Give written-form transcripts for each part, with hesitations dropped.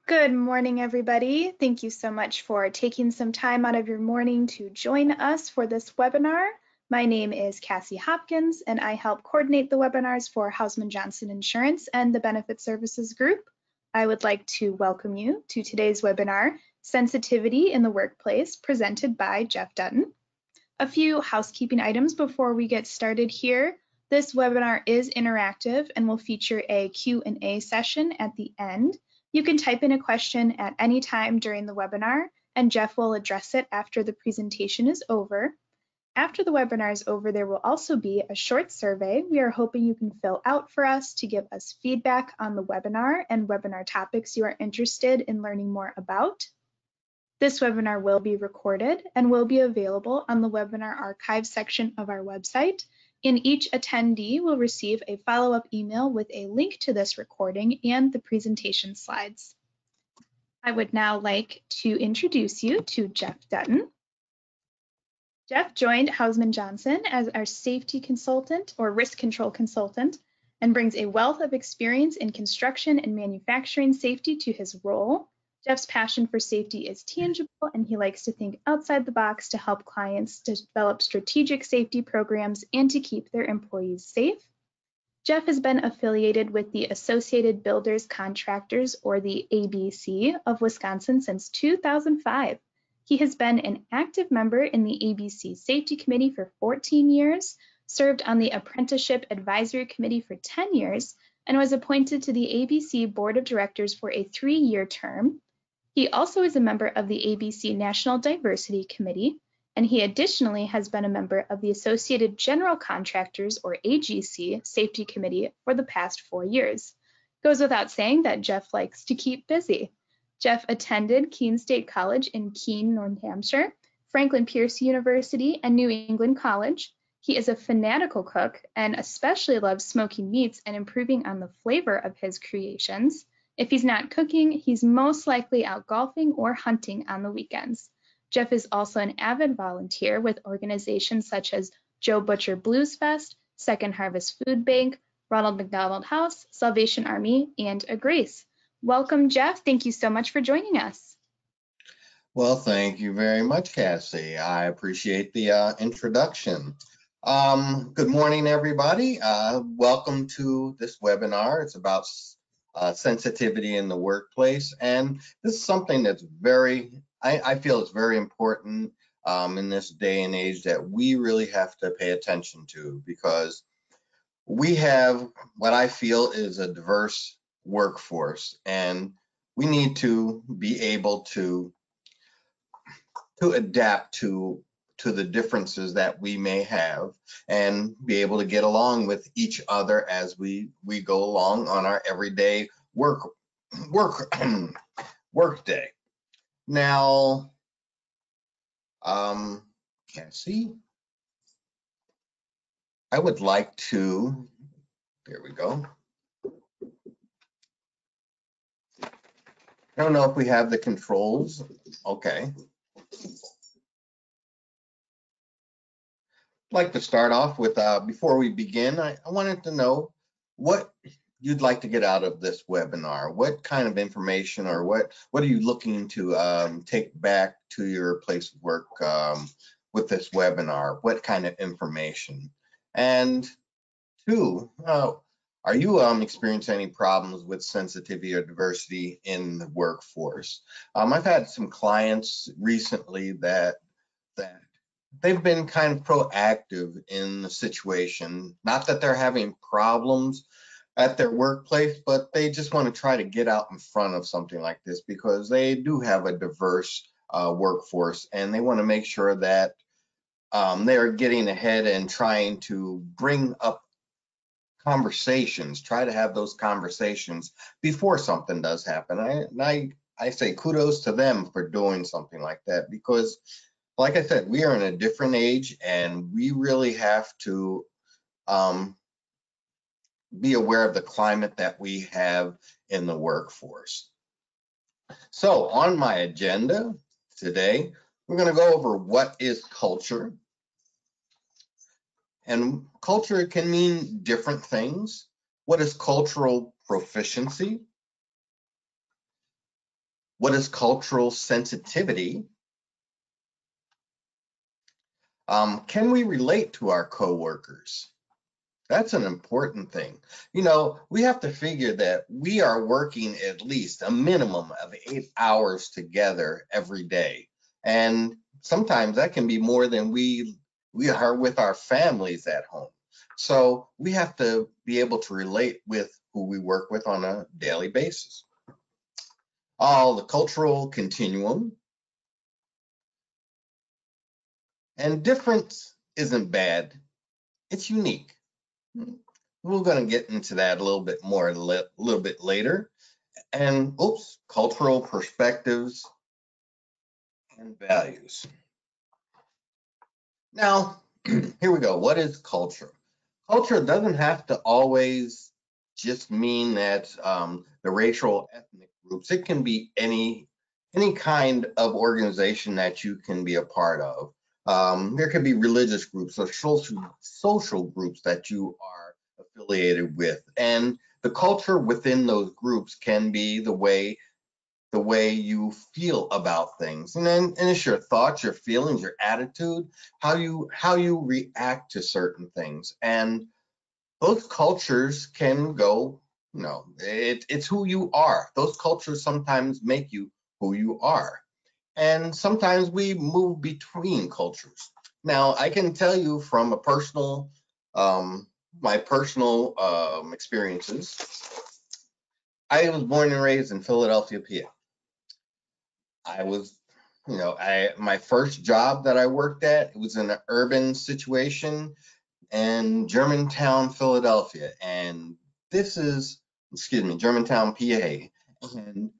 Good morning, everybody. Thank you so much for taking some time out of your morning to join us for this webinar. My name is Cassie Hopkins, and I help coordinate the webinars for Hausman Johnson Insurance and the Benefit Services Group. I would like to welcome you to today's webinar, Sensitivity in the Workplace, presented by Jeff Dutton. A few housekeeping items before we get started here. This webinar is interactive and will feature a Q&A session at the end. You can type in a question at any time during the webinar, and Jeff will address it after the presentation is over. After the webinar is over, there will also be a short survey we are hoping you can fill out for us to give us feedback on the webinar and webinar topics you are interested in learning more about. This webinar will be recorded and will be available on the webinar archive section of our website, and each attendee will receive a follow-up email with a link to this recording and the presentation slides. I would now like to introduce you to Jeff Dutton. Jeff joined Hausman Johnson as our safety consultant or risk control consultant and brings a wealth of experience in construction and manufacturing safety to his role. Jeff's passion for safety is tangible, and he likes to think outside the box to help clients develop strategic safety programs and to keep their employees safe. Jeff has been affiliated with the Associated Builders Contractors, or the ABC, of Wisconsin since 2005. He has been an active member in the ABC Safety Committee for 14 years, served on the Apprenticeship Advisory Committee for 10 years, and was appointed to the ABC Board of Directors for a 3-year term. He also is a member of the ABC National Diversity Committee, and he additionally has been a member of the Associated General Contractors, or AGC, Safety Committee for the past 4 years. Goes without saying that Jeff likes to keep busy. Jeff attended Keene State College in Keene, New Hampshire, Franklin Pierce University, and New England College. He is a fanatical cook and especially loves smoking meats and improving on the flavor of his creations. If he's not cooking, he's most likely out golfing or hunting on the weekends. Jeff is also an avid volunteer with organizations such as Joe Butcher Blues Fest, Second Harvest Food Bank, Ronald McDonald House, Salvation Army, and A Grace. Welcome, Jeff. Thank you so much for joining us. Well, thank you very much, Cassie. I appreciate the introduction. Good morning, everybody. Welcome to this webinar. It's about sensitivity in the workplace, and this is something that's I feel it's very important in this day and age that we really have to pay attention to, because we have what I feel is a diverse workforce, and we need to be able to adapt to the differences that we may have and be able to get along with each other as we go along on our everyday work day. Now, Cassie, I would like to, there we go. I don't know if we have the controls. Okay. I'd like to start off with, before we begin, I wanted to know what you'd like to get out of this webinar. What kind of information, or what are you looking to take back to your place of work with this webinar? What kind of information? And two, are you experiencing any problems with sensitivity or diversity in the workforce? I've had some clients recently that they've been kind of proactive in the situation. Not that they're having problems at their workplace, but they just want to try to get out in front of something like this, because they do have a diverse workforce, and they want to make sure that they are getting ahead and trying to bring up conversations, try to have those conversations before something does happen. I say kudos to them for doing something like that, because like I said, we are in a different age, and we really have to be aware of the climate that we have in the workforce. So on my agenda today, we're going to go over what is culture. And culture can mean different things. What is cultural proficiency? What is cultural sensitivity? Can we relate to our coworkers? That's an important thing. You know, we have to figure that we are working at least a minimum of 8 hours together every day. And sometimes that can be more than we are with our families at home. So we have to be able to relate with who we work with on a daily basis. The cultural continuum. And difference isn't bad, it's unique. We're going to get into that a little bit more a little bit later. And cultural perspectives and values. Now, here we go. What is culture? Culture doesn't have to always just mean that the racial ethnic groups. It can be any kind of organization that you can be a part of. There could be religious groups or social groups that you are affiliated with, and the culture within those groups can be the way you feel about things, and it's your thoughts, your feelings, your attitude, how you react to certain things, and those cultures can go. It's who you are. Those cultures sometimes make you who you are. And sometimes we move between cultures. Now, I can tell you from my personal experiences. I was born and raised in Philadelphia, PA. I was, my first job that I worked at, it was in an urban situation in Germantown, Philadelphia. And this is, Germantown, PA. And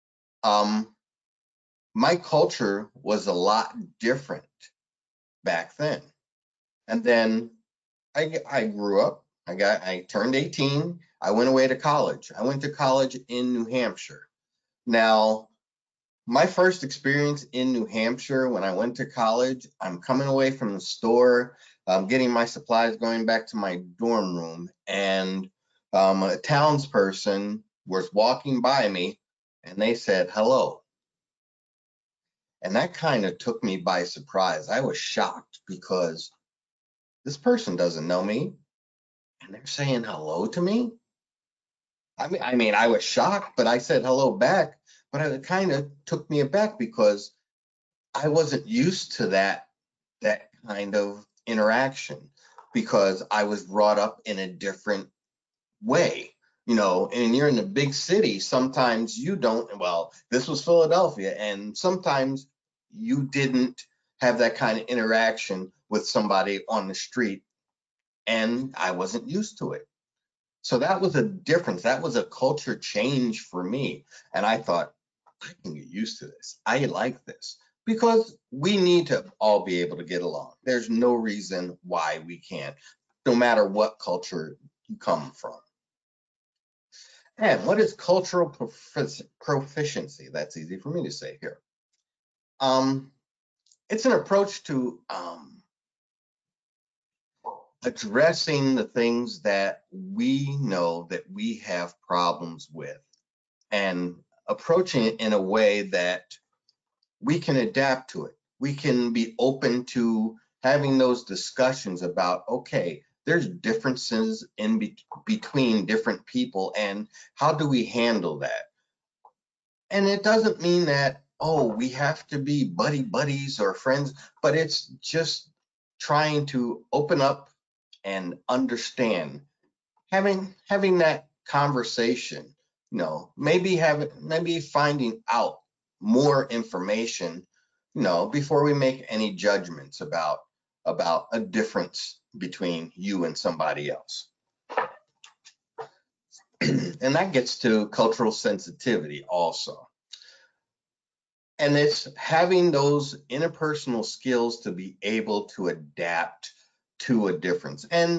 my culture was a lot different back then. And then I grew up. I turned 18. I went away to college. I went to college in New Hampshire. Now, my first experience in New Hampshire when I went to college, I'm coming away from the store, getting my supplies, going back to my dorm room, and a townsperson was walking by me, and they said hello. And that kind of took me by surprise. I was shocked because this person doesn't know me, and they're saying hello to me. I was shocked, but I said hello back. But it kind of took me aback because I wasn't used to that kind of interaction, because I was brought up in a different way. And you're in a big city, sometimes you don't. Well, this was Philadelphia, and sometimes you didn't have that kind of interaction with somebody on the street, and I wasn't used to it. So that was a difference. That was a culture change for me. And I thought, I can get used to this. I like this, because we need to all be able to get along. There's no reason why we can't, no matter what culture you come from. And what is cultural proficiency? That's easy for me to say here. It's an approach to addressing the things that we know that we have problems with, and approaching it in a way that we can adapt to it. We can be open to having those discussions about, okay, there's differences between different people, and how do we handle that? And it doesn't mean that, we have to be buddies or friends, but it's just trying to open up and understand, having that conversation, maybe finding out more information, before we make any judgments about a difference between you and somebody else. And that gets to cultural sensitivity also. And it's having those interpersonal skills to be able to adapt to a difference. And,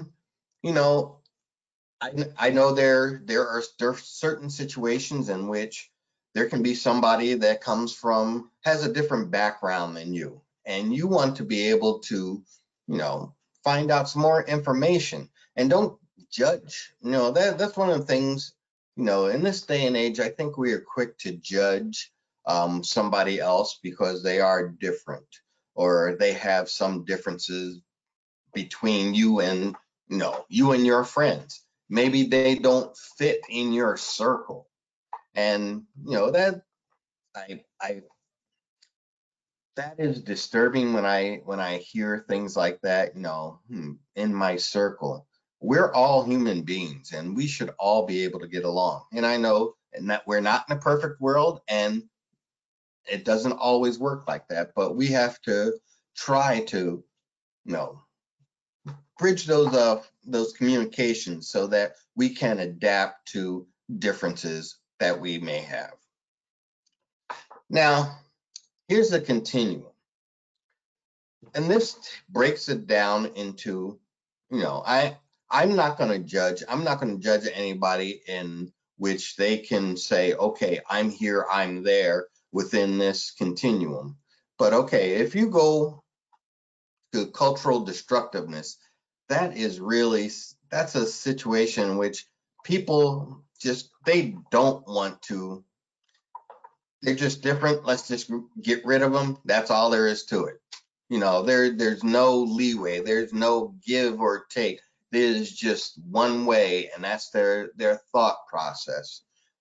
I know there are certain situations in which there can be somebody that has a different background than you, and you want to be able to, find out some more information, and don't judge. That's one of the things, in this day and age, I think we are quick to judge somebody else because they are different, or they have some differences between you and you and your friends. Maybe they don't fit in your circle, and that I that is disturbing when I hear things like that. In my circle, we're all human beings, and we should all be able to get along. And I know, and that we're not in a perfect world, and it doesn't always work like that. But we have to try to, bridge those communications so that we can adapt to differences that we may have. Now, here's the continuum. And this breaks it down into, I'm not going to judge. I'm not going to judge anybody in which they can say, okay, I'm here, I'm there within this continuum. But okay, if you go to cultural destructiveness, that's a situation in which people they don't want to. They're just different. Let's just get rid of them. That's all there is to it. There's no leeway. There's no give or take. There's just one way, and that's their thought process.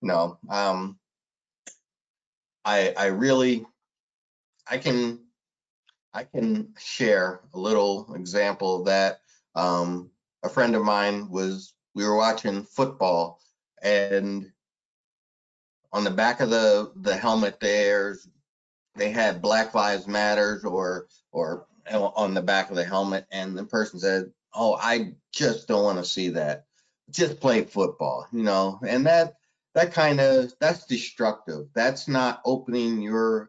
I really I can share a little example that a friend of mine we were watching football, and on the back of the helmet they had Black Lives Matters or on the back of the helmet, and the person said, "Oh, I just don't want to see that. Just play football," and that's destructive. That's not opening your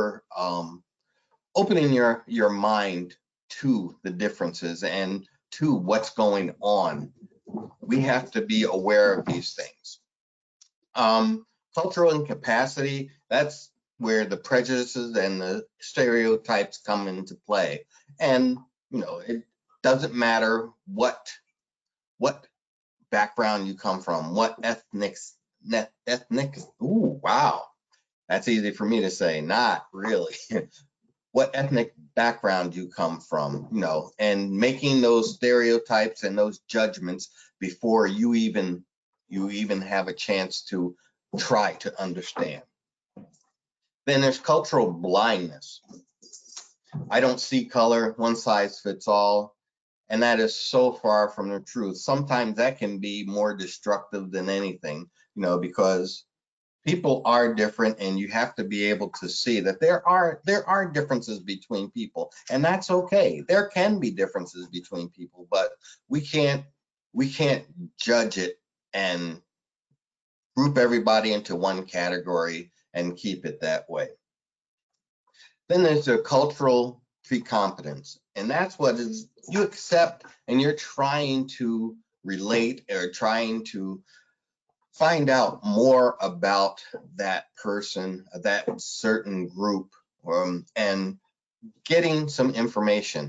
mind to the differences and to what's going on. We have to be aware of these things. Cultural incapacity, that's where the prejudices and the stereotypes come into play. And, it doesn't matter what background you come from, what ethnic, ooh, wow, that's easy for me to say, not really. What ethnic background you come from, and making those stereotypes and those judgments before you even have a chance to try to understand. Then there's cultural blindness. I don't see color, one size fits all, and that is so far from the truth. Sometimes that can be more destructive than anything, because people are different, and you have to be able to see that there are differences between people, and that's okay. There can be differences between people, but we can't judge it and group everybody into one category and keep it that way. Then there's the cultural precompetence, and that's what is you accept, and you're trying to relate or trying to find out more about that person, that certain group, and getting some information.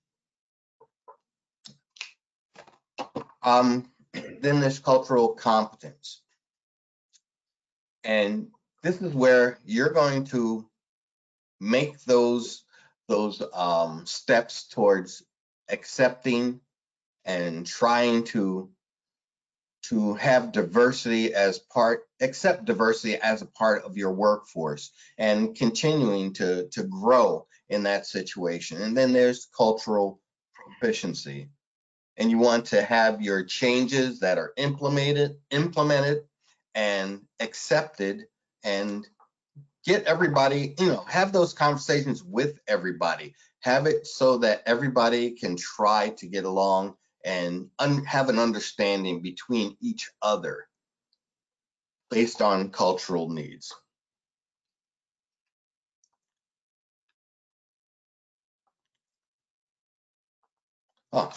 Then there's cultural competence. And this is where you're going to make those steps towards accepting and trying to have diversity accept diversity as a part of your workforce, and continuing to grow in that situation. And then there's cultural proficiency, and you want to have your changes that are implemented and accepted, and get everybody, have those conversations with everybody. Have it so that everybody can try to get along and have an understanding between each other based on cultural needs. Oh.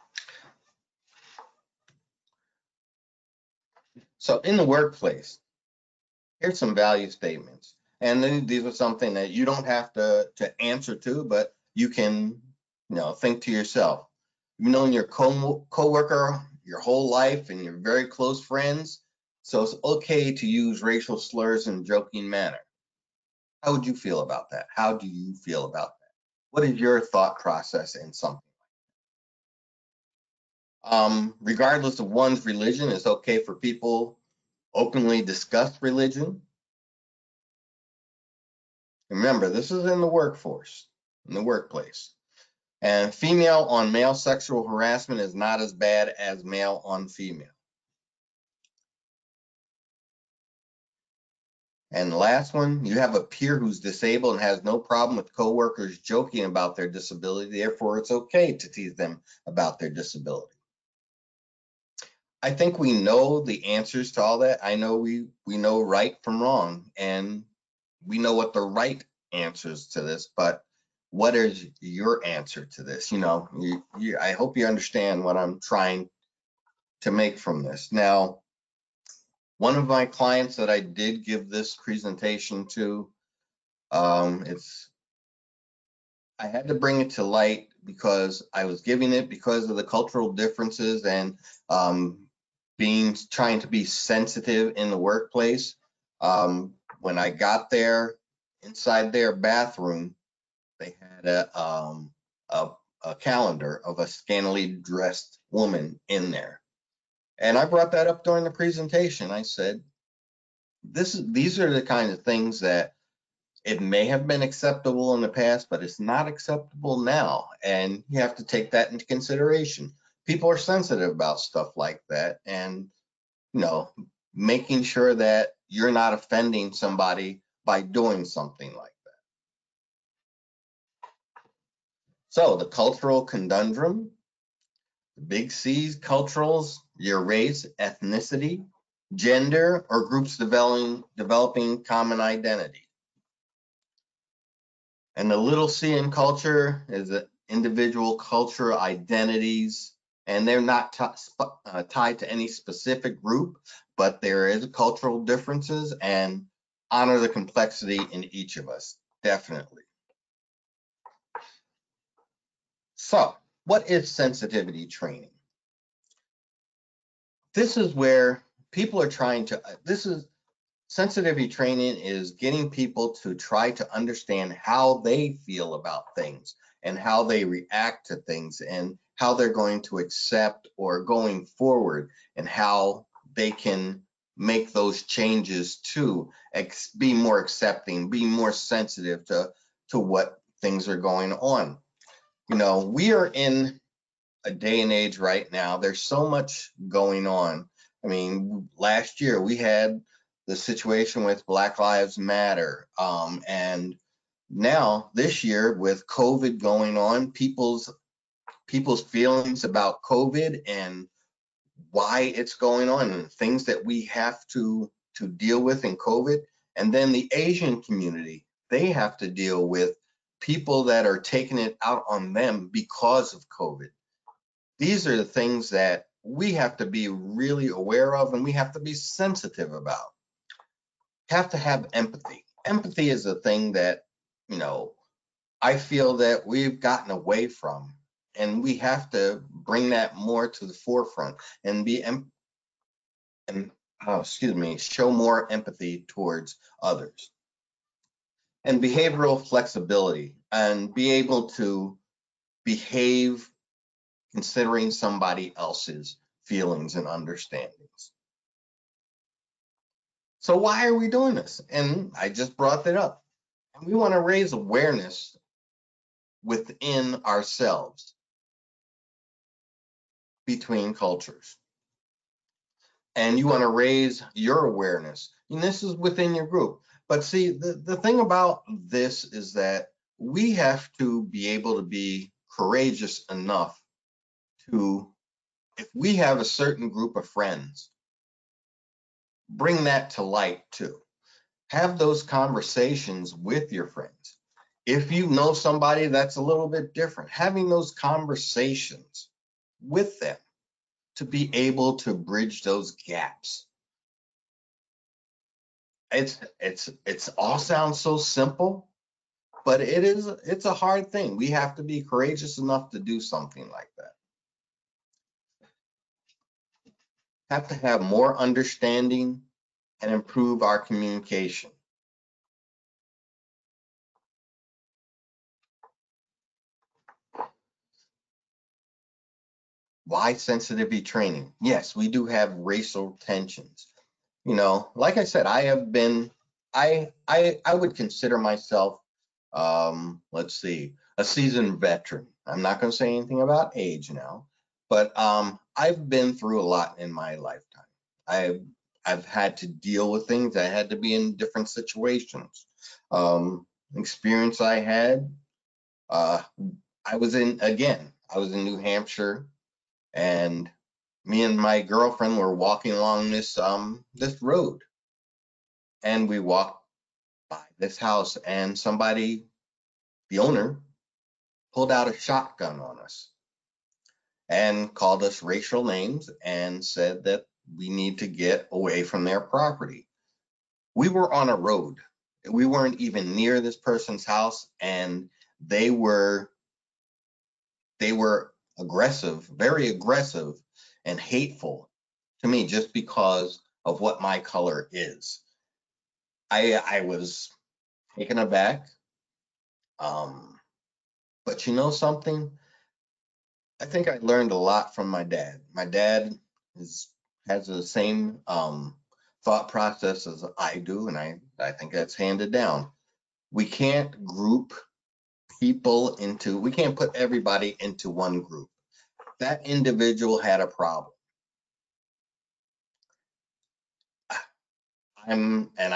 So in the workplace, here's some value statements. And then these are something that you don't have to answer to, but you can, think to yourself. You've known your coworker your whole life, and you're very close friends, so it's okay to use racial slurs in a joking manner. How would you feel about that? How do you feel about that? What is your thought process in something? Regardless of one's religion, it's okay for people openly discuss religion. Remember, this is in the workforce, in the workplace. And female on male sexual harassment is not as bad as male on female. And the last one, you have a peer who's disabled and has no problem with coworkers joking about their disability. Therefore, it's okay to tease them about their disability. I think we know the answers to all that. I know we know right from wrong, and we know what the right answers to this, but what is your answer to this? You know, I hope you understand what I'm trying to make from this. Now, one of my clients that I did give this presentation to, I had to bring it to light because I was giving it because of the cultural differences and trying to be sensitive in the workplace. When I got there, inside their bathroom, they had a calendar of a scantily dressed woman in there. And I brought that up during the presentation. I said, these are the kind of things that it may have been acceptable in the past, but it's not acceptable now. And you have to take that into consideration. People are sensitive about stuff like that. And, you know, making sure that you're not offending somebody by doing something like that. So the cultural conundrum, the big C's, culturals, your race, ethnicity, gender, or groups developing common identity. And the little c in culture is the individual cultural identities, and they're not tied to any specific group, but there is cultural differences, and honor the complexity in each of us, definitely. So, what is sensitivity training? This is where people are trying to, sensitivity training is getting people to try to understand how they feel about things and how they react to things and how they're going to accept or going forward and how they can make those changes to be more accepting, be more sensitive to what things are going on. You know, we are in a day and age right now. There's so much going on. I mean, last year we had the situation with Black Lives Matter. And now this year with COVID going on, people's feelings about COVID and why it's going on and things that we have to deal with in COVID. And then the Asian community, they have to deal with people that are taking it out on them because of COVID. These are the things that we have to be really aware of and we have to be sensitive about. Have to have empathy. Empathy is a thing that, you know, I feel that we've gotten away from, and we have to bring that more to the forefront and show more empathy towards others. And behavioral flexibility and be able to behave considering somebody else's feelings and understandings. So why are we doing this? And I just brought that up. And we want to raise awareness within ourselves between cultures. And you want to raise your awareness. And this is within your group. But see, the thing about this is that we have to be able to be courageous enough to, if we have a certain group of friends, bring that to light too. Have those conversations with your friends. If you know somebody that's a little bit different, having those conversations with them to be able to bridge those gaps. It's all sounds so simple, but it's a hard thing. We have to be courageous enough to do something like that. Have to have more understanding and improve our communication. Why sensitivity training? Yes, we do have racial tensions. You know, like I said, I would consider myself, let's see, a seasoned veteran. I'm not going to say anything about age now, but I've been through a lot in my lifetime. I've I've had to deal with things. I had to be in different situations. Experience I had, uh, I was in New Hampshire, and me and my girlfriend were walking along this road, and we walked by this house, and somebody, the owner, pulled out a shotgun on us and called us racial names and said that we need to get away from their property. We were on a road. We weren't even near this person's house, and they were they were aggressive, very aggressive and hateful to me just because of what my color is. I was taken aback. But you know something? I think I learned a lot from my dad. My dad is has the same thought process as I do, and I think that's handed down. We can't group we can't put everybody into one group. That individual had a problem. And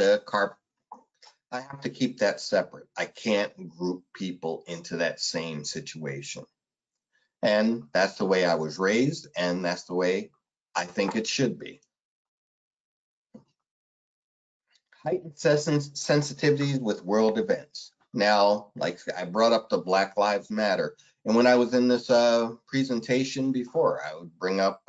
I have to keep that separate. I can't group people into that same situation. And that's the way I was raised, and that's the way I think it should be. Heightened sensitivities with world events. Now, like I brought up the Black Lives Matter, and when I was in this presentation before, I would bring up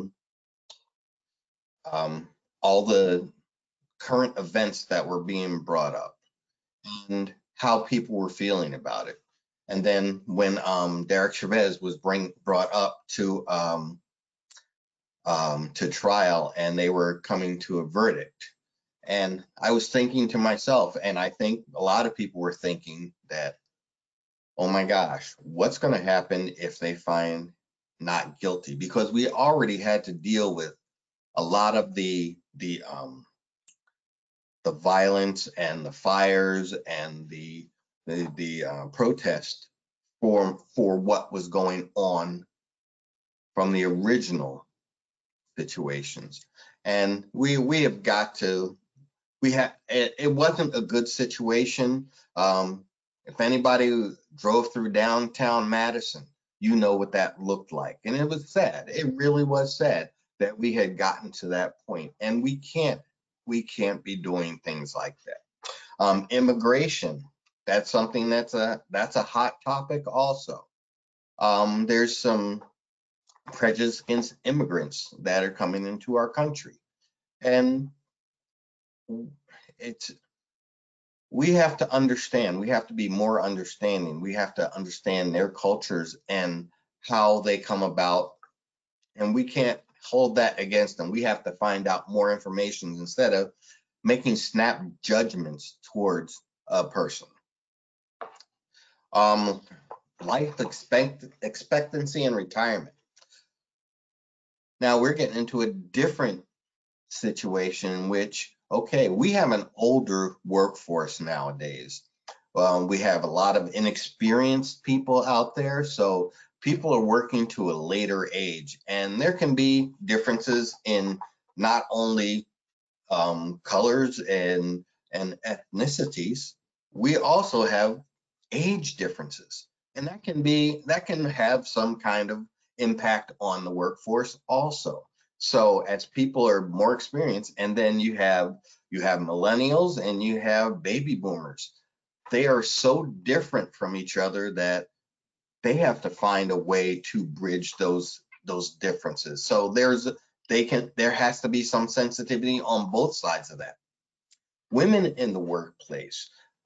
all the current events that were being brought up and how people were feeling about it. And then when Derek Chavez was brought up to trial, and they were coming to a verdict. And I was thinking to myself, and I think a lot of people were thinking that, oh my gosh, what's going to happen if they find not guilty? Because we already had to deal with a lot of the violence and the fires and the protest for what was going on from the original situations. And we have got to it wasn't a good situation. If anybody drove through downtown Madison, you know what that looked like. And it was sad. It really was sad that we had gotten to that point. And we can't be doing things like that. Immigration, that's something that's a hot topic also. There's some prejudice against immigrants that are coming into our country. And it's we have to understand, we have to be more understanding, we have to understand their cultures and how they come about, and we can't hold that against them. We have to find out more information instead of making snap judgments towards a person. Life expectancy and retirement. Now we're getting into a different situation in which, okay, we have an older workforce nowadays. We have a lot of inexperienced people out there, so people are working to a later age, and there can be differences in not only colors and ethnicities. We also have age differences, and that can have some kind of impact on the workforce also. So as people are more experienced, and then you have millennials and you have baby boomers, they are so different from each other that they have to find a way to bridge those differences. So there has to be some sensitivity on both sides of that. Women in the workplace,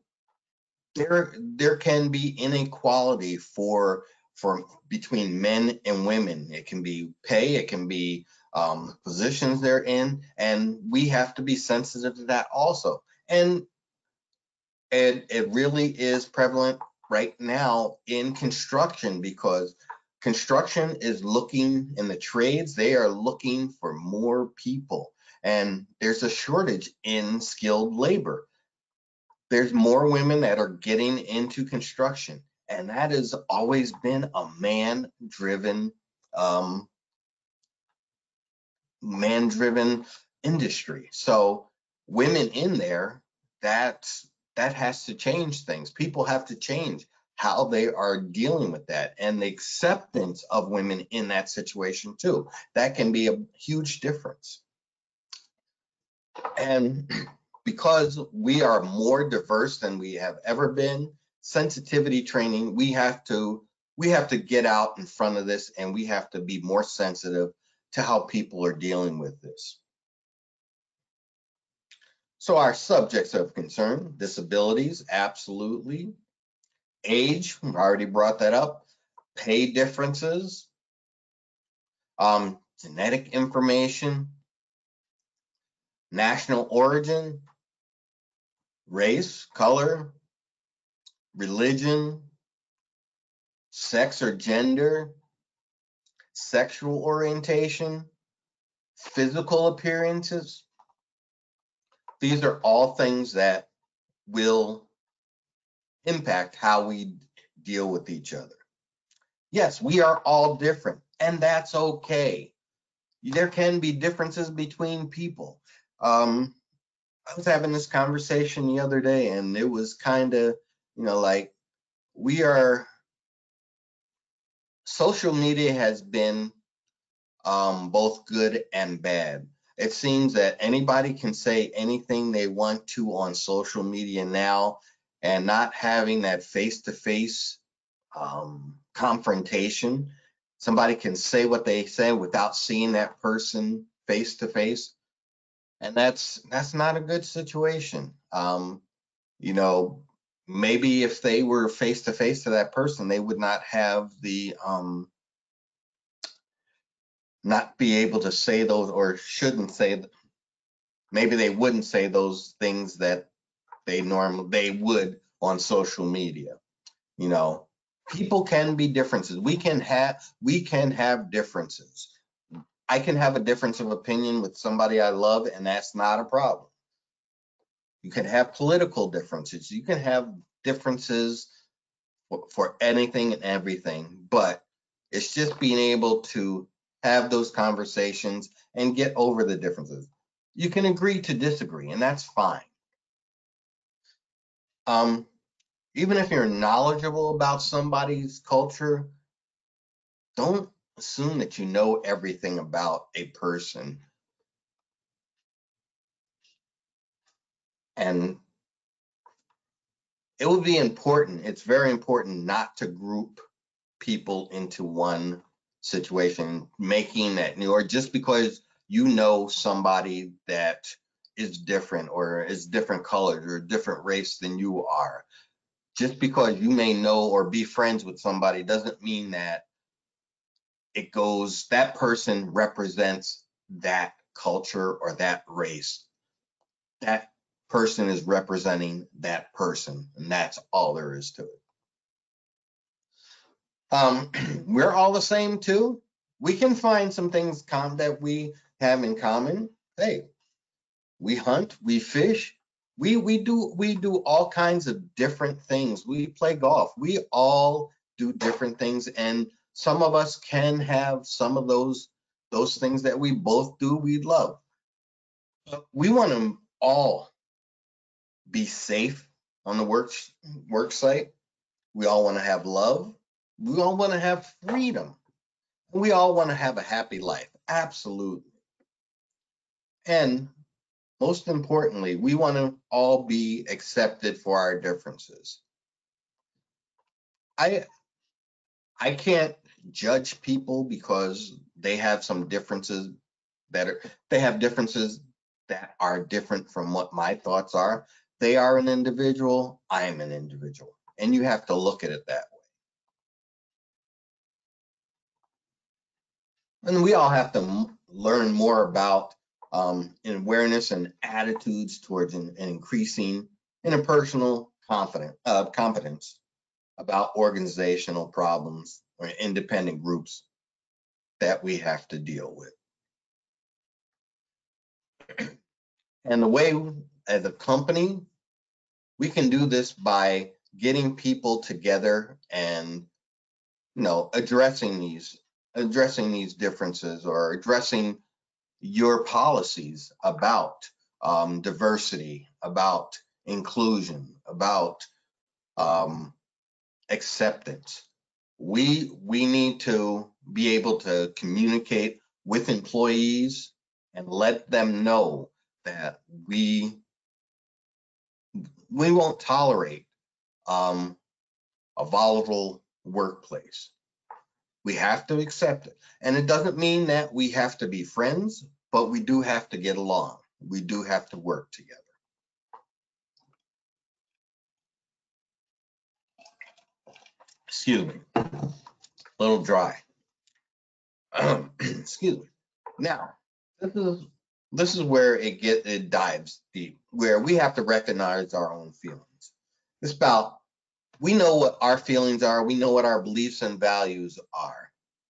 there can be inequality for between men and women. It can be pay, it can be positions they're in, and we have to be sensitive to that also. And it really is prevalent right now in construction, because Construction is looking, in the trades, they are looking for more people. And there's a shortage in skilled labor. There's more women that are getting into construction. And that has always been a man-driven industry. So women in there, that has to change things. People have to change how they are dealing with that, and the acceptance of women in that situation too. That can be a huge difference. And because we are more diverse than we have ever been, sensitivity training, we have to get out in front of this, and we have to be more sensitive to how people are dealing with this. So our subjects of concern: disabilities, absolutely. Age, I already brought that up. Pay differences, genetic information, national origin, race, color, religion, sex or gender, sexual orientation, physical appearances. These are all things that will impact how we deal with each other. Yes, we are all different, and that's okay. There can be differences between people. I was having this conversation the other day, and it was kind of, like, social media has been both good and bad. It seems that anybody can say anything they want to on social media now, and not having that face-to-face confrontation. Somebody can say what they say without seeing that person face-to-face, and that's not a good situation. Maybe if they were face-to-face to that person, they would not have the not be able to say those, or shouldn't say, maybe they wouldn't say those things that they would on social media. People can be differences. We can have differences. I can have a difference of opinion with somebody I love, and that's not a problem. You can have political differences. You can have differences for anything and everything, but it's just being able to have those conversations and get over the differences. You can agree to disagree, and that's fine. Even if you're knowledgeable about somebody's culture, don't assume that you know everything about a person. And it would be important, it's very important not to group people into one situation, making that new, or just because you know somebody that is different, or is different colors, or different race than you are. Just because you may know or be friends with somebody doesn't mean that that person represents that culture or that race. That person is representing that person, and that's all there is to it. We're all the same too. We can find some things that we have in common. Hey, we hunt, we fish, we do all kinds of different things. We play golf. We all do different things, and some of us can have some of those things that we both do, we love. We want to all be safe on the work site. We all want to have love. We all want to have freedom. We all want to have a happy life. Absolutely. And most importantly, we want to all be accepted for our differences. I can't judge people because they have some differences that are different from what my thoughts are. They are an individual, I am an individual, and you have to look at it that way. And we all have to learn more about awareness and attitudes towards an increasing interpersonal competence about organizational problems or independent groups that we have to deal with. And the way, as a company, we can do this by getting people together and, addressing these differences, or addressing your policies about diversity, about inclusion, about acceptance. We need to be able to communicate with employees and let them know that we won't tolerate a volatile workplace. We have to accept it. And it doesn't mean that we have to be friends, but we do have to get along. We do have to work together. Excuse me, a little dry. Excuse me. Now, this is where it dives deep, where we have to recognize our own feelings. It's about, we know what our feelings are, we know what our beliefs and values are,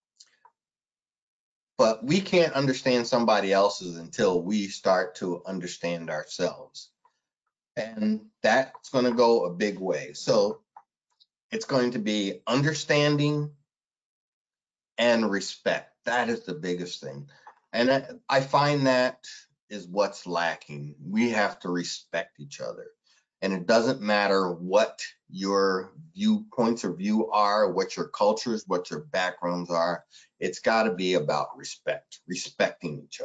but we can't understand somebody else's until we start to understand ourselves. And that's going to go a big way. So it's going to be understanding and respect. That is the biggest thing. And I find that is what's lacking. We have to respect each other. And it doesn't matter what your viewpoints of view are, what your cultures, what your backgrounds are. It's got to be about respect, respecting each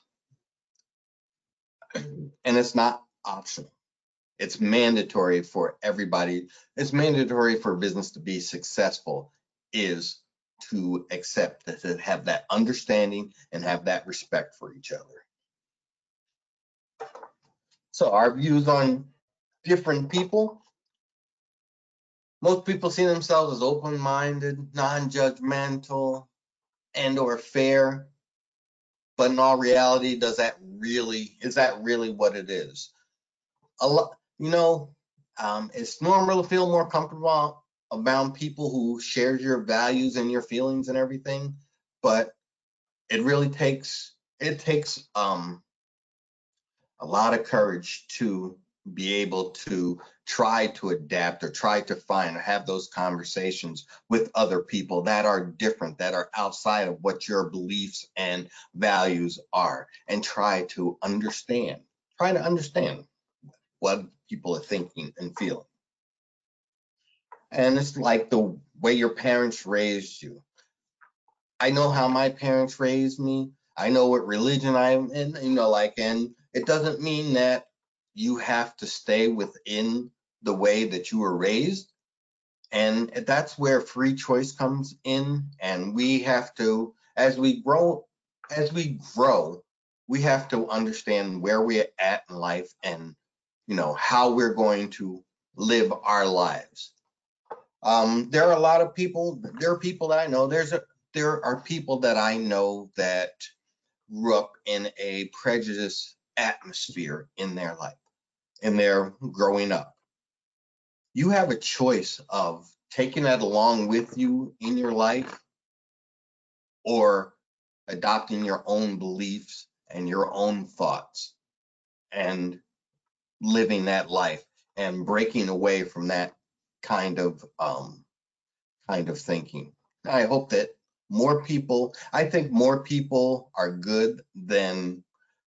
other. And it's not optional. It's mandatory for everybody. It's mandatory for business to be successful, is to accept that, to have that understanding and have that respect for each other. So our views on different people. Most people see themselves as open-minded, non-judgmental, and/or fair. But in all reality, is that really what it is? A lot, it's normal to feel more comfortable around people who share your values and your feelings and everything, but it really takes a lot of courage to be able to try to adapt, or try to find or have those conversations with other people that are different, that are outside of what your beliefs and values are, and try to understand what people are thinking and feeling. And it's like the way your parents raised you. I know how my parents raised me. I know what religion I'm in, and it doesn't mean that you have to stay within the way that you were raised. And that's where free choice comes in. And we have to, as we grow, we have to understand where we're at in life, and how we're going to live our lives. There are a lot of people. There are people that I know. There are people that I know that grew up in a prejudiced atmosphere in their life, in their growing up. You have a choice of taking that along with you in your life, or adopting your own beliefs and your own thoughts and living that life and breaking away from that kind of thinking. I hope that I think more people are good than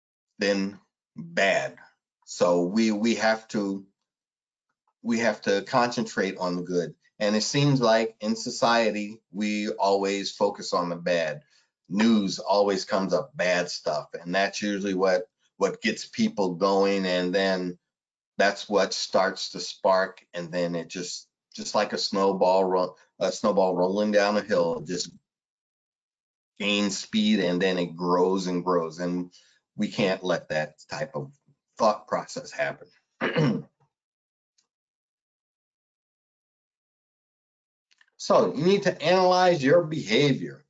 bad. So we have to concentrate on the good. And it seems like in society, we always focus on the bad. News always comes up bad stuff, and that's usually what gets people going, and then that's what starts to spark, and then it just like a snowball rolling down a hill, just gains speed, and then it grows and grows, and we can't let that type of thought process happen. So you need to analyze your behavior.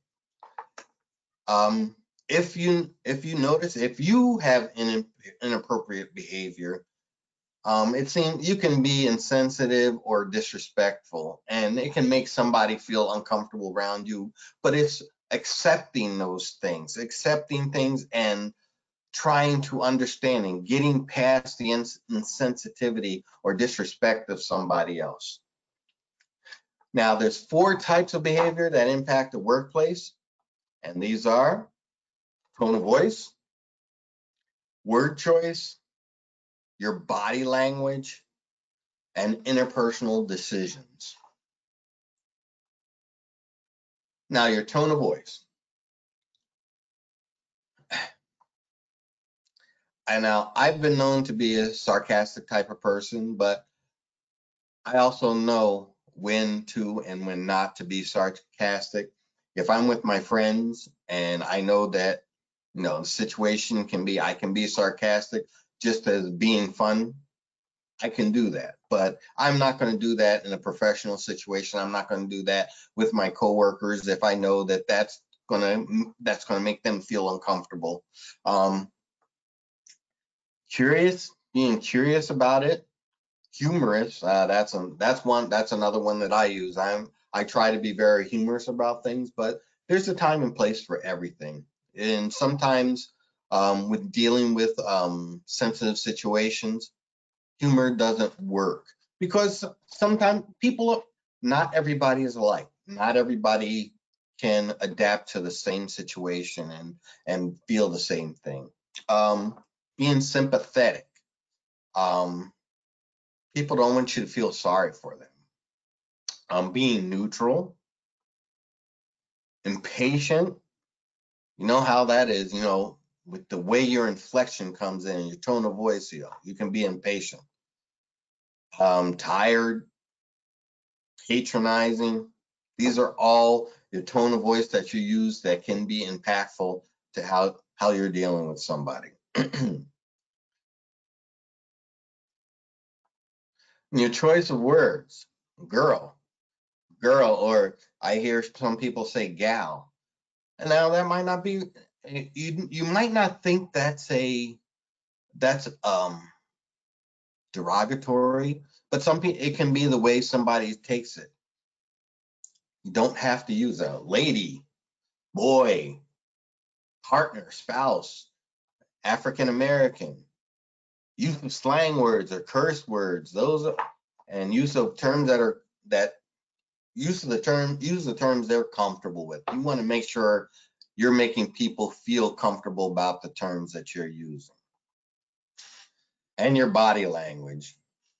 If you notice, if you have inappropriate behavior, It seems you can be insensitive or disrespectful, and it can make somebody feel uncomfortable around you, but it's accepting accepting things and trying to understand and getting past the insensitivity or disrespect of somebody else. Now, there's 4 types of behavior that impact the workplace, and these are tone of voice, word choice, your body language, and interpersonal decisions. Now, your tone of voice. And now, I've been known to be a sarcastic type of person, but I also know when to and when not to be sarcastic. If I'm with my friends and I know that, the situation I can be sarcastic just as being fun, I can do that. But I'm not going to do that in a professional situation. I'm not going to do that with my coworkers if I know that that's going to make them feel uncomfortable. Being curious about it. Humorous, that's another one that I use. I try to be very humorous about things, but there's a time and place for everything. And sometimes with dealing with sensitive situations, humor doesn't work because sometimes not everybody is alike. Not everybody can adapt to the same situation and feel the same thing. Being sympathetic. People don't want you to feel sorry for them. Being neutral, impatient. You know how that is, with the way your inflection comes in, your tone of voice, you can be impatient. Tired, patronizing. These are all your tone of voice that you use that can be impactful to how you're dealing with somebody. Your choice of words, girl, or I hear some people say gal. And now that might not be, you might not think that's derogatory, but some people, it can be the way somebody takes it. You don't have to use a lady, boy, partner, spouse, African American. Use of slang words or curse words, and use of terms use the terms they're comfortable with. You want to make sure you're making people feel comfortable about the terms that you're using. And your body language.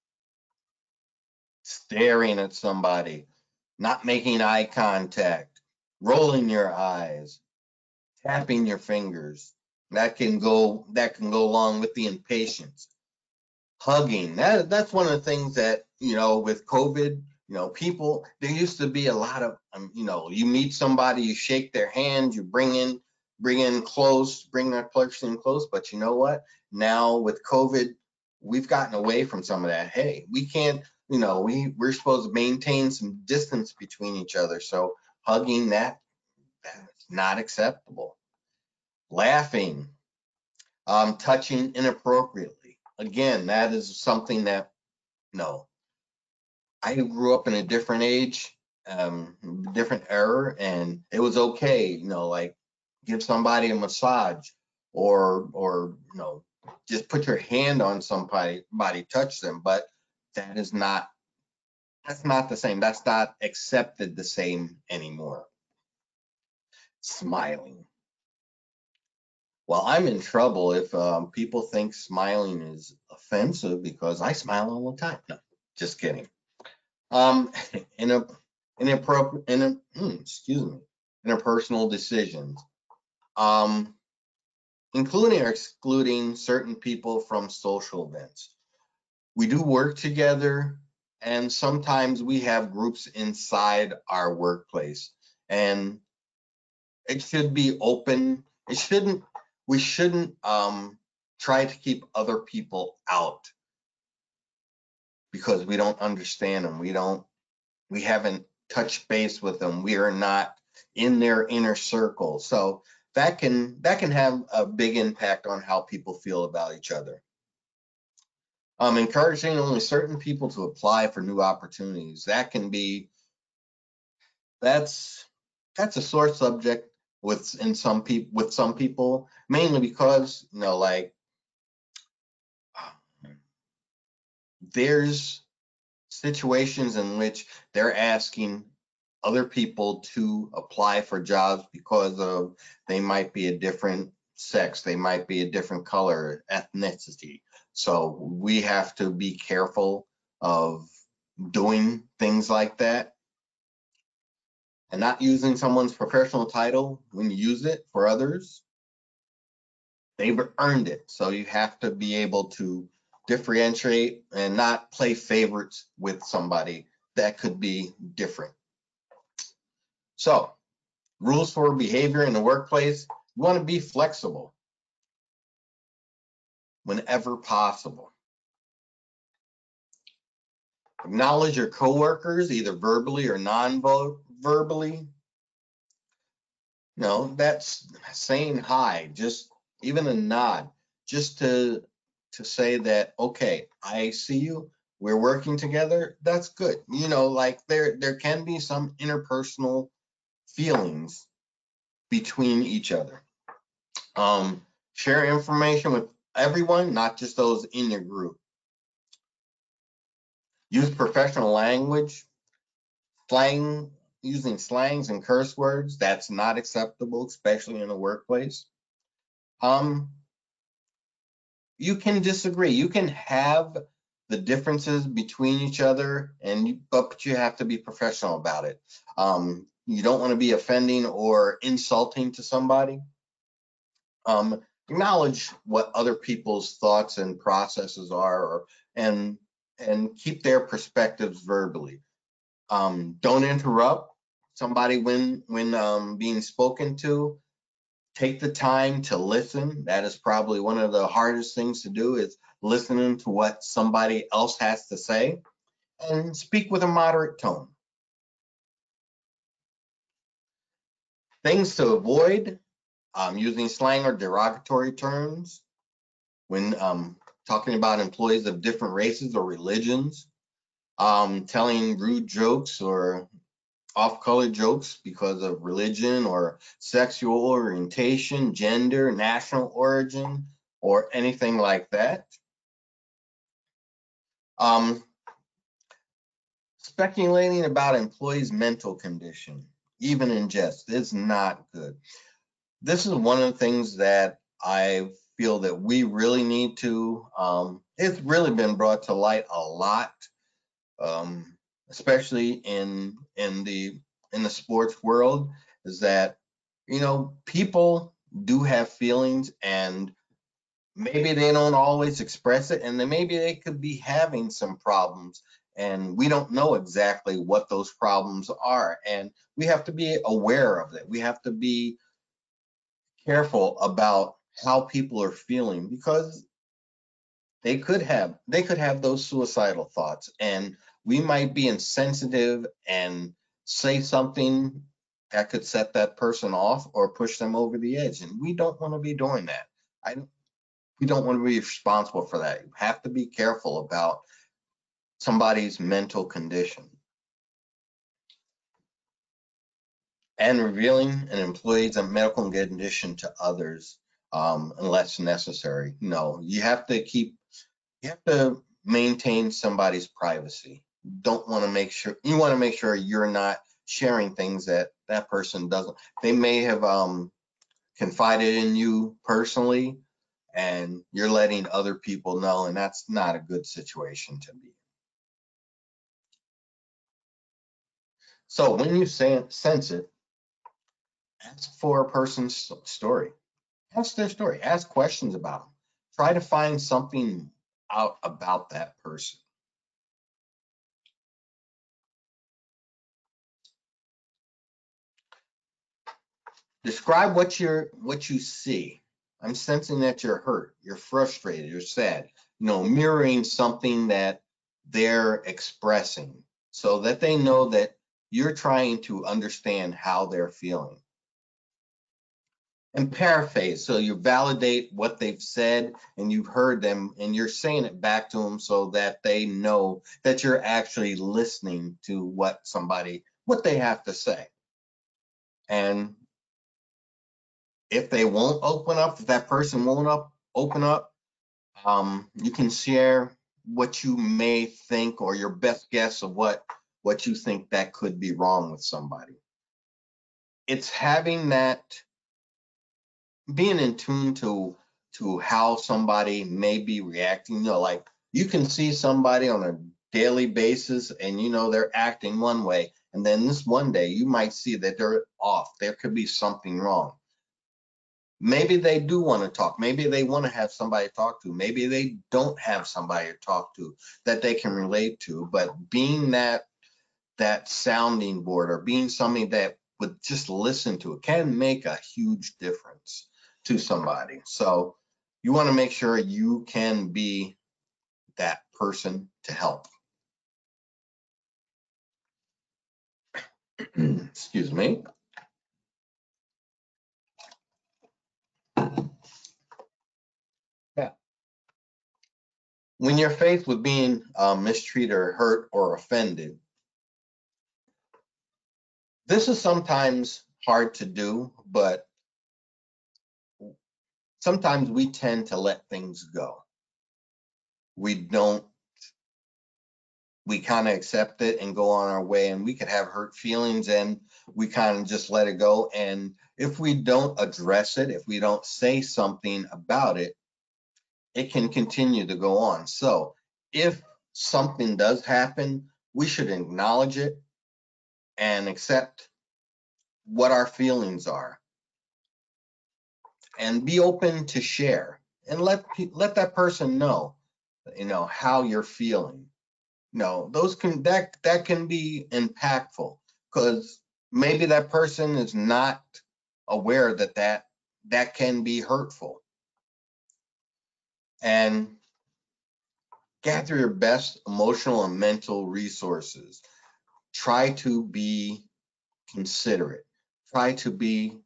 Staring at somebody, not making eye contact, rolling your eyes, tapping your fingers. That can go along with the impatience. Hugging. That's one of the things that, with COVID, people, there used to be a lot of, you meet somebody, you shake their hand, you bring that person close. But you know what? Now with COVID, we've gotten away from some of that. Hey, we can't, we're supposed to maintain some distance between each other. So hugging, that's not acceptable. Laughing, touching inappropriately. Again, that is something that, no. I grew up in a different age, different era, and it was okay, like give somebody a massage or just put your hand on somebody, touch them, but that's not the same. That's not accepted the same anymore. Smiling. Well, I'm in trouble if people think smiling is offensive because I smile all the time. No, just kidding. Interpersonal decisions, including or excluding certain people from social events. We do work together, and sometimes we have groups inside our workplace, and it should be open. We shouldn't try to keep other people out because we don't understand them. We haven't touched base with them. We are not in their inner circle. So that can have a big impact on how people feel about each other. Encouraging only certain people to apply for new opportunities. That can be, that's a sore subject with some people, mainly because, like, there's situations in which they're asking other people to apply for jobs because of they might be a different sex, they might be a different color, ethnicity. So we have to be careful of doing things like that and not using someone's professional title when you use it for others. They've earned it. So you have to be able to differentiate and not play favorites with somebody that could be different. So, rules for behavior in the workplace: you want to be flexible whenever possible. Acknowledge your coworkers either verbally or non-verbally. That's saying hi, just even a nod, just to say that, okay, I see you, we're working together. That's good. Like there can be some interpersonal feelings between each other. Share information with everyone, not just those in your group. Use professional language. Using slangs and curse words, that's not acceptable, especially in the workplace. You can disagree. You can have the differences between each other, but you have to be professional about it. You don't want to be offending or insulting to somebody. Acknowledge what other people's thoughts and processes are, and keep their perspectives verbally. Don't interrupt somebody when being spoken to. Take the time to listen. That is probably one of the hardest things to do, is listening to what somebody else has to say, and speak with a moderate tone. Things to avoid: using slang or derogatory terms when talking about employees of different races or religions, telling rude jokes or off-color jokes because of religion or sexual orientation, gender, national origin, or anything like that. Speculating about employees' mental condition, even in jest, is not good. This is one of the things that I feel that we really need to, it's really been brought to light a lot, especially in the sports world, is that people do have feelings, and maybe they don't always express it, and then maybe they could be having some problems, and we don't know exactly what those problems are, and we have to be aware of that. We have to be careful about how people are feeling, because they could have those suicidal thoughts, and we might be insensitive and say something that could set that person off or push them over the edge, and we don't want to be doing that. We don't want to be responsible for that. You have to be careful about somebody's mental condition. And revealing an employee's medical condition to others, unless necessary. No, you have to maintain somebody's privacy. You want to make sure you're not sharing things that person doesn't. They may have confided in you personally, and you're letting other people know, and that's not a good situation to be in. So when you sense it, ask for a person's story. Ask their story. Ask questions about them. Try to find something out about that person. Describe what you see. I'm sensing that you're hurt, you're frustrated, you're sad. Mirroring something that they're expressing, so that they know that you're trying to understand how they're feeling. and paraphrase. So you validate what they've said and you've heard them and you're saying it back to them so that they know that you're actually listening to what they have to say. And if they won't open up, if that person won't open up, you can share what you may think or your best guess of what you think that could be wrong with somebody. It's having that, being in tune to how somebody may be reacting. Like you can see somebody on a daily basis and they're acting one way, and then this one day you might see that they're off. There could be something wrong. Maybe they do want to talk. Maybe they want to have somebody to talk to. Maybe they don't have somebody to talk to that they can relate to. But being that sounding board or being somebody that would just listen to it can make a huge difference to somebody. So you want to make sure you can be that person to help. Excuse me. Yeah. When you're faced with being mistreated or hurt or offended, this is sometimes hard to do, but sometimes we tend to let things go. We kind of accept it and go on our way, and we could have hurt feelings and we kind of just let it go. And if we don't address it, if we don't say something about it, it can continue to go on. So if something does happen, we should acknowledge it and accept what our feelings are and be open to share and let that person know, how you're feeling. That can be impactful, because maybe that person is not aware that can be hurtful. And gather your best emotional and mental resources. Try to be considerate. Try to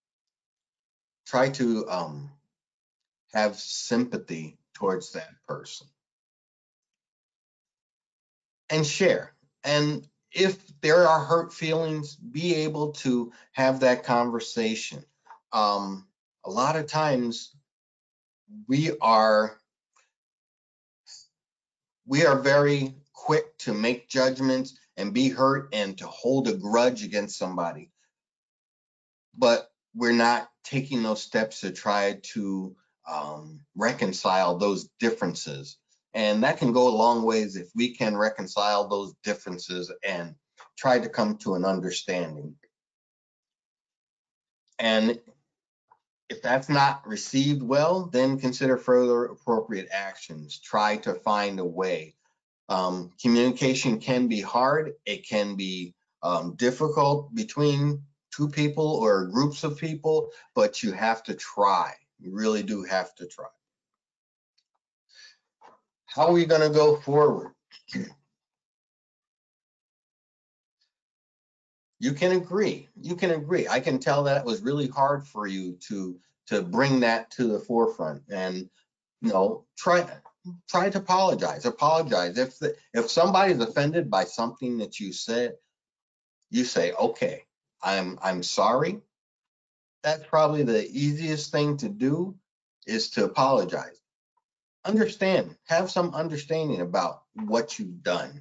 have sympathy towards that person. And share. And if there are hurt feelings, be able to have that conversation. A lot of times we are very quick to make judgments and be hurt and to hold a grudge against somebody, but we're not taking those steps to try to reconcile those differences. And that can go a long ways if we can reconcile those differences and try to come to an understanding. And if that's not received well, then consider further appropriate actions. Try to find a way. Communication can be hard. It can be difficult between two people or groups of people, but you have to try. You really do have to try. How are we going to go forward? You can agree. You can agree. I can tell that it was really hard for you to bring that to the forefront, and try to apologize. Apologize if somebody's offended by something that you said. You say, okay, I'm sorry. That's probably the easiest thing to do, is to apologize. Understand, have some understanding about what you've done.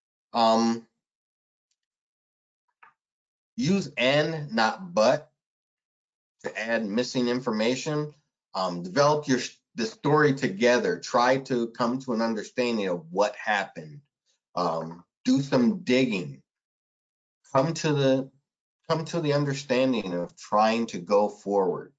Use and not but to add missing information. Develop the story together. Try to come to an understanding of what happened. Do some digging. Come to the understanding of trying to go forward.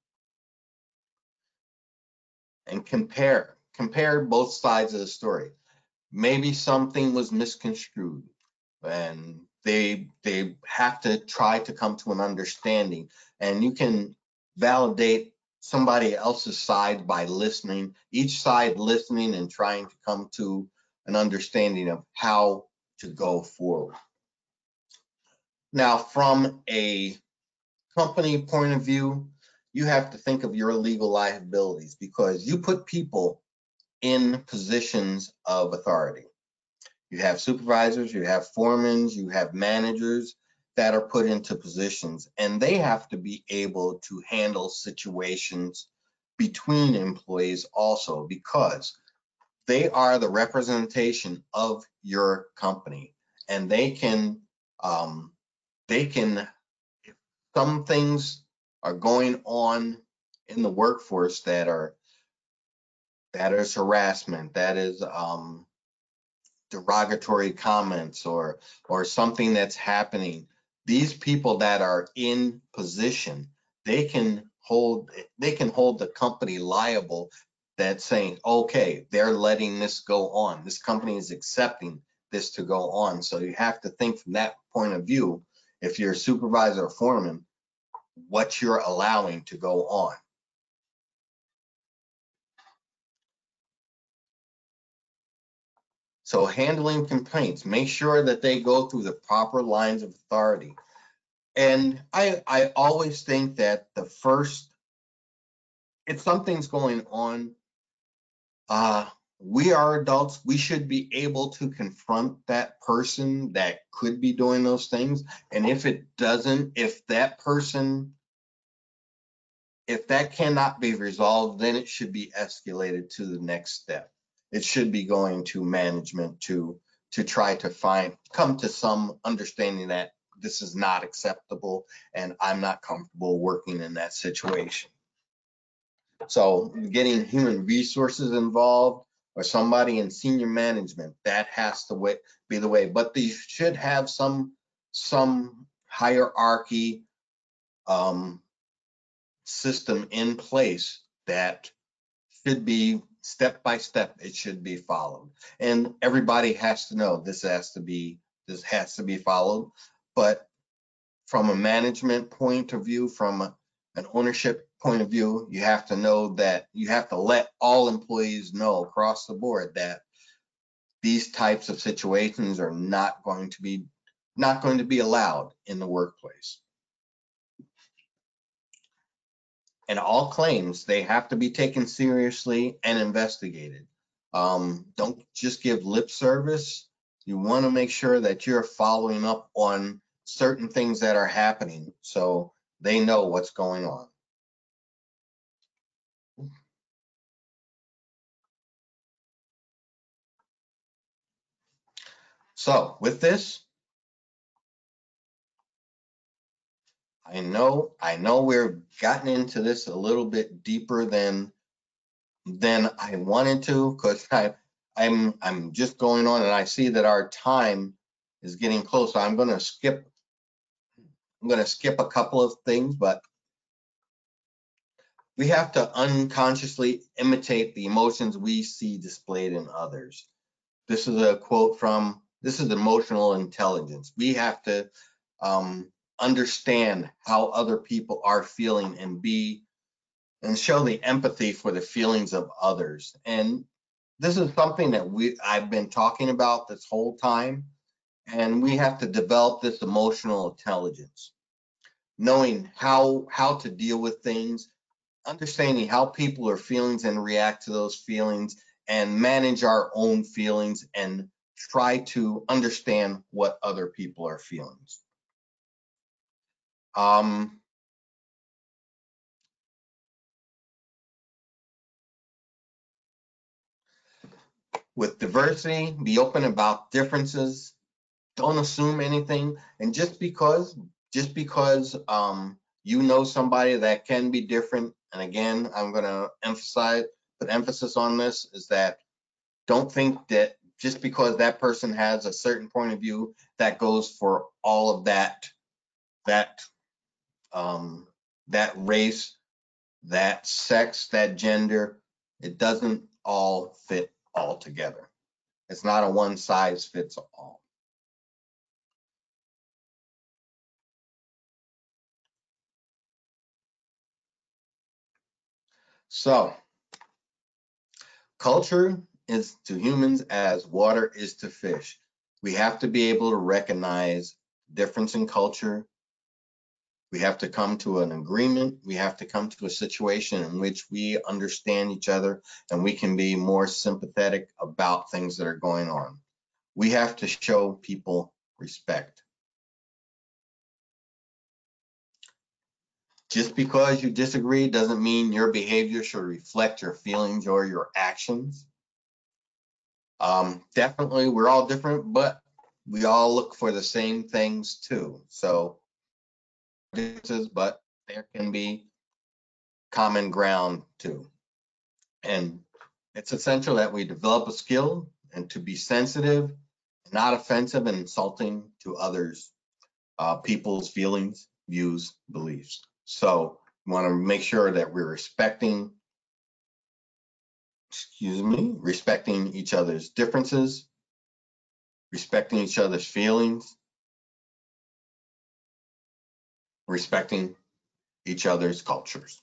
And compare both sides of the story. Maybe something was misconstrued, and they have to try to come to an understanding. And you can validate somebody else's side by listening, each side listening and trying to come to an understanding of how to go forward. Now, from a company point of view, you have to think of your legal liabilities, because you put people in positions of authority. You have supervisors, you have foremen, you have managers that are put into positions, and they have to be able to handle situations between employees also, because they are the representation of your company, and they can, if some things are going on in the workforce that is harassment, that is derogatory comments, or something that's happening, these people that are in position, they can hold the company liable, that's saying, okay, they're letting this go on, this company is accepting this to go on. So you have to think from that point of view, if you're a supervisor or foreman, what you're allowing to go on. So handling complaints, make sure that they go through the proper lines of authority. And I always think that the first, if something's going on, we are adults, we should be able to confront that person that could be doing those things. And if it doesn't, if that cannot be resolved, then it should be escalated to the next step. It should be going to management to try to come to some understanding that this is not acceptable and I'm not comfortable working in that situation. So getting human resources involved, or somebody in senior management, that has to be the way. But they should have some hierarchy system in place that should be step by step. It should be followed, and everybody has to know this has to be followed. But from a management point of view, from an ownership point of view, you have to know that you have to let all employees know across the board that these types of situations are not going to be allowed in the workplace. And all claims, they have to be taken seriously and investigated. Don't just give lip service. You want to make sure that you're following up on certain things that are happening so they know what's going on. So with this, I know we've gotten into this a little bit deeper than I wanted to, because I'm just going on, and I see that our time is getting close. So I'm going to skip a couple of things, but we have to unconsciously imitate the emotions we see displayed in others. This is a quote this is emotional intelligence. We have to understand how other people are feeling and show the empathy for the feelings of others. And this is something that I've been talking about this whole time, and we have to develop this emotional intelligence, knowing how to deal with things, understanding how people are feeling and react to those feelings, and manage our own feelings and try to understand what other people are feeling. With diversity, be open about differences. Don't assume anything. And just because you know somebody that can be different, and again, I'm going to put emphasis on this, is that don't think that just because that person has a certain point of view, that goes for all of that race, that sex, that gender. It doesn't all fit all together. It's not a one size fits all. So, culture is to humans as water is to fish. We have to be able to recognize difference in culture We have to come to an agreement. We have to come to a situation in which we understand each other and we can be more sympathetic about things that are going on. We have to show people respect. Just because you disagree doesn't mean your behavior should reflect your feelings or your actions. Definitely, we're all different, but we all look for the same things too. So, differences, but there can be common ground too. And it's essential that we develop a skill and to be sensitive, not offensive and insulting to others, people's feelings, views, beliefs. So we want to make sure that we're respecting each other's differences, respecting each other's feelings, respecting each other's cultures.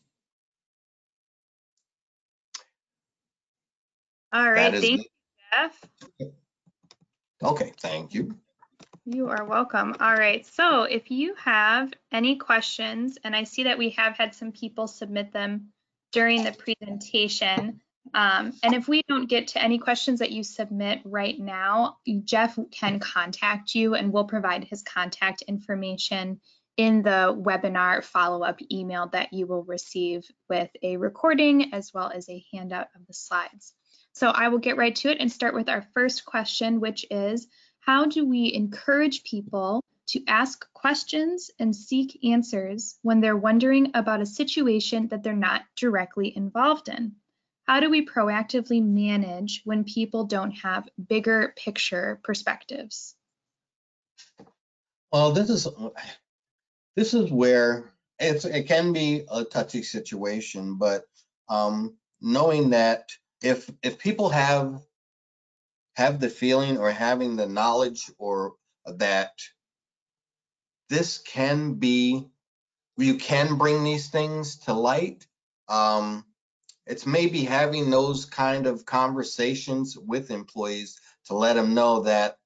All right, thank you, Jeff. Okay, thank you. You are welcome. All right, so if you have any questions, and I see that we have had some people submit them during the presentation, and if we don't get to any questions that you submit right now, Jeff can contact you and we'll provide his contact information in the webinar follow-up email that you will receive with a recording as well as a handout of the slides. So I will get right to it and start with our first question, which is, how do we encourage people to ask questions and seek answers when they're wondering about a situation that they're not directly involved in? How do we proactively manage when people don't have bigger picture perspectives? Well, this is where it can be a touchy situation, but knowing that if people have the feeling or having the knowledge or that this can be, you can bring these things to light, it's maybe having those kind of conversations with employees to let them know that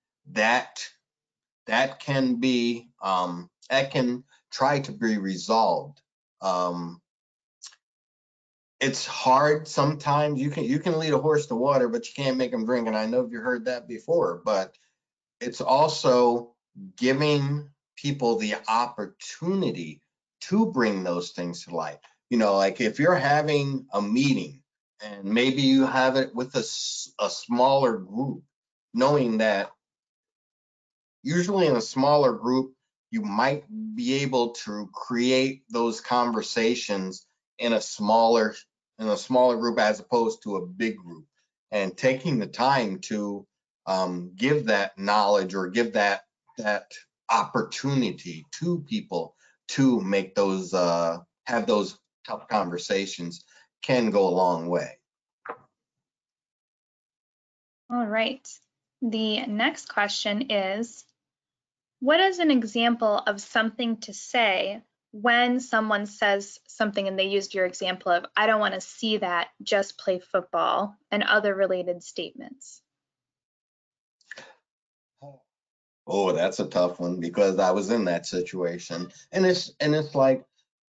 can be that can try to be resolved. It's hard sometimes. You can lead a horse to water, but you can't make them drink. And I know you heard that before, but it's also giving people the opportunity to bring those things to light. You know, like if you're having a meeting and maybe you have it with a smaller group, knowing that usually in a smaller group, you might be able to create those conversations in a smaller group as opposed to a big group, and taking the time to give that knowledge or give that opportunity to people to make those have those tough conversations can go a long way. All right. The next question is, what is an example of something to say when someone says something and they used your example of, I don't want to see that, just play football, and other related statements? Oh, that's a tough one because I was in that situation, and it's like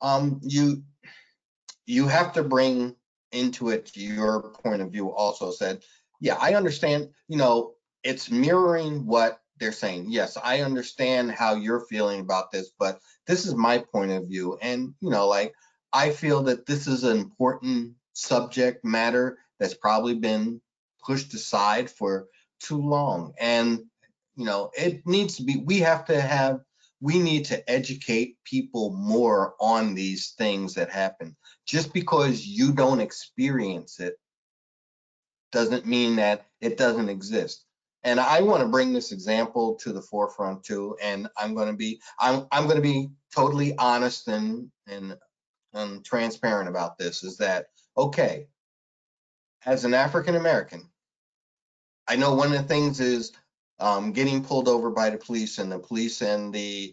you have to bring into it your point of view. Also said, yeah, I understand. You know, it's mirroring what they're saying. Yes, I understand how you're feeling about this, but this is my point of view, and you know, like I feel that this is an important subject matter that's probably been pushed aside for too long, and you know, it needs to be, we need to educate people more on these things that happen. Just because you don't experience it doesn't mean that it doesn't exist. And I want to bring this example to the forefront too, and I'm going to be totally honest and transparent about this, is that, okay, as an African American, I know one of the things is getting pulled over by the police, and the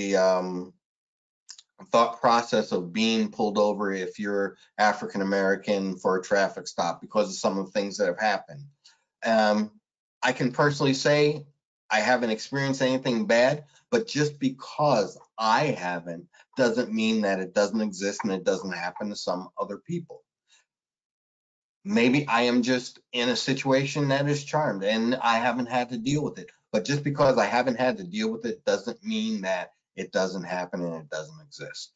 thought process of being pulled over if you're African American for a traffic stop because of some of the things that have happened. I can personally say I haven't experienced anything bad, but just because I haven't doesn't mean that it doesn't exist and it doesn't happen to some other people. Maybe I am just in a situation that is charmed and I haven't had to deal with it. But just because I haven't had to deal with it doesn't mean that it doesn't happen and it doesn't exist.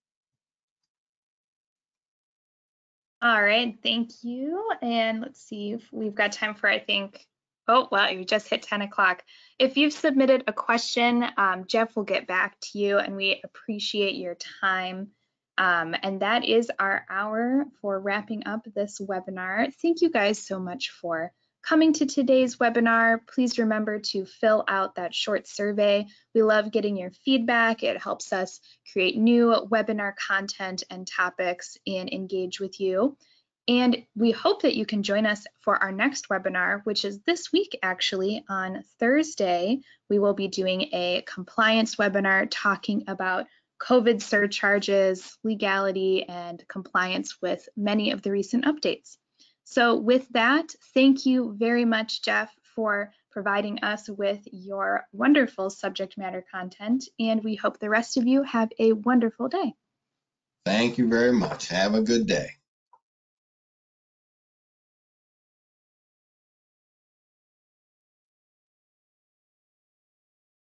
All right, thank you. And let's see if we've got time for, I think, oh, well, you just hit 10 o'clock. If you've submitted a question, Jeff will get back to you, and we appreciate your time. And that is our hour for wrapping up this webinar. Thank you guys so much for coming to today's webinar. Please remember to fill out that short survey. We love getting your feedback. It helps us create new webinar content and topics and engage with you. And we hope that you can join us for our next webinar, which is this week, actually, on Thursday. We will be doing a compliance webinar talking about COVID surcharges, legality, and compliance with many of the recent updates. So with that, thank you very much, Jeff, for providing us with your wonderful subject matter content, and we hope the rest of you have a wonderful day. Thank you very much. Have a good day.